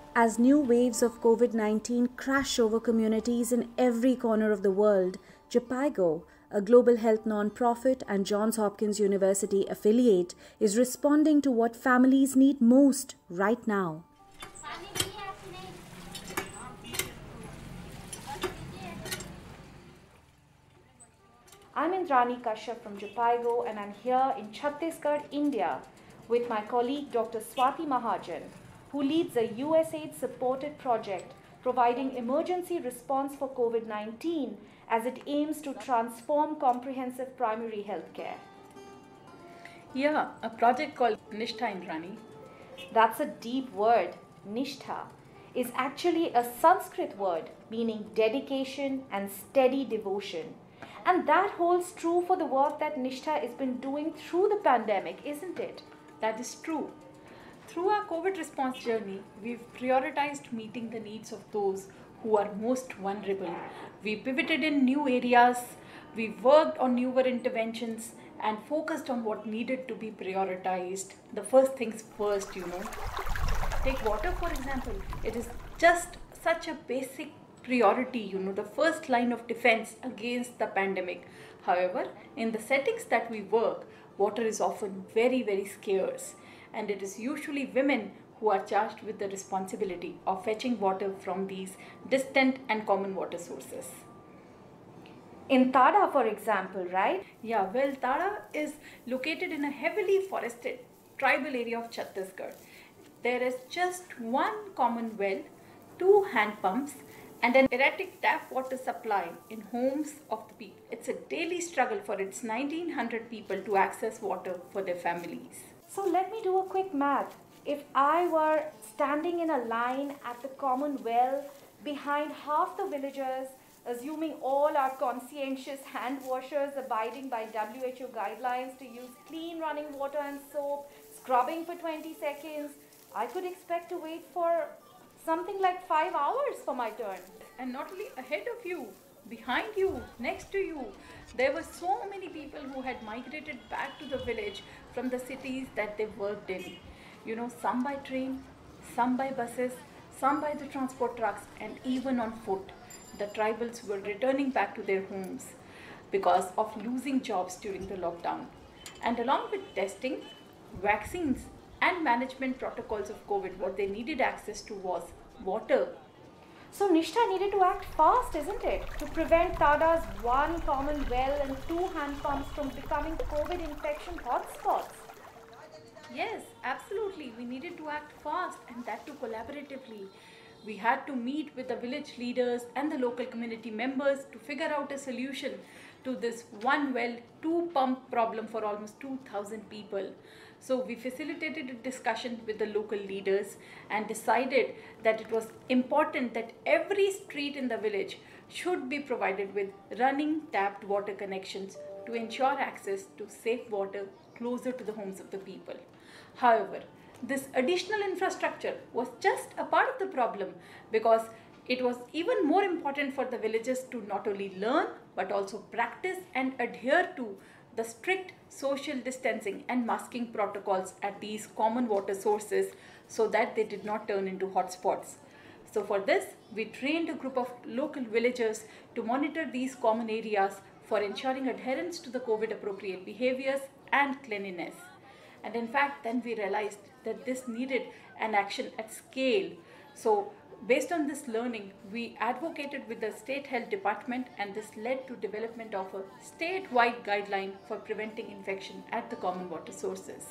As new waves of COVID-19 crash over communities in every corner of the world, Jhpiego, a global health non-profit and Johns Hopkins University affiliate, is responding to what families need most right now. I'm Indrani Kashyap from Jhpiego, and I'm here in Chhattisgarh, India, with my colleague Dr. Swati Mahajan, who leads a USAID supported project providing emergency response for COVID-19 as it aims to transform comprehensive primary health care. Yeah, a project called Nishtha, Indrani. That's a deep word. Nishtha is actually a Sanskrit word meaning dedication and steady devotion. And that holds true for the work that Nishtha has been doing through the pandemic, isn't it? That is true. Through our COVID response journey, we've prioritized meeting the needs of those who are most vulnerable. We pivoted in new areas, we worked on newer interventions and focused on what needed to be prioritized. The first things first, Take water, for example. It is just such a basic priority, the first line of defense against the pandemic. However, in the settings that we work, water is often very, very scarce. And it is usually women who are charged with the responsibility of fetching water from these distant and common water sources. In Tada, for example, right? Yeah, well, Tada is located in a heavily forested tribal area of Chhattisgarh. There is just one common well, 2 hand pumps, and an erratic tap water supply in homes of the people. It's a daily struggle for its 1900 people to access water for their families. So let me do a quick math. If I were standing in a line at the common well behind half the villagers, assuming all are conscientious hand washers abiding by WHO guidelines to use clean running water and soap, scrubbing for 20 seconds, I could expect to wait for something like 5 hours for my turn. And not only ahead of you, behind you, next to you, there were so many people who had migrated back to the village from the cities that they worked in. Some by train, some by buses, some by the transport trucks, and even on foot. The tribals were returning back to their homes because of losing jobs during the lockdown. And along with testing, vaccines, and management protocols of COVID, what they needed access to was water. So Nishtha needed to act fast, isn't it? To prevent Tada's 1 common well and 2 hand pumps from becoming COVID infection hotspots. Yes, absolutely. We needed to act fast, and that too collaboratively. We had to meet with the village leaders and the local community members to figure out a solution to this 1 well, 2 pump problem for almost 2,000 people. So we facilitated a discussion with the local leaders and decided that it was important that every street in the village should be provided with running tapped water connections to ensure access to safe water closer to the homes of the people. However, this additional infrastructure was just a part of the problem because it was even more important for the villagers to not only learn but also practice and adhere to the strict social distancing and masking protocols at these common water sources so that they did not turn into hotspots. So for this, we trained a group of local villagers to monitor these common areas for ensuring adherence to the COVID appropriate behaviors and cleanliness. And in fact, then we realized that this needed an action at scale. So based on this learning, we advocated with the State Health Department, and this led to development of a statewide guideline for preventing infection at the common water sources.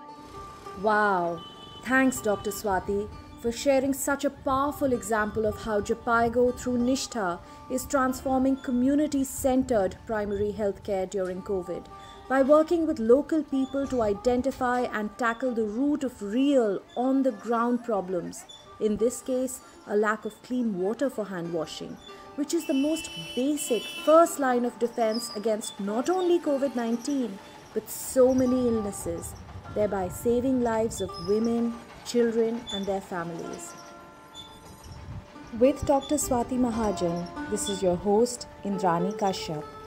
Wow! Thanks, Dr. Swati, for sharing such a powerful example of how Jhpiego through Nishtha is transforming community-centered primary health care during COVID by working with local people to identify and tackle the root of real, on-the-ground problems. In this case, a lack of clean water for hand washing, which is the most basic first line of defense against not only COVID-19 but so many illnesses, thereby saving lives of women, children and their families. With Dr. Swati Mahajan, this is your host Indrani Kashyap.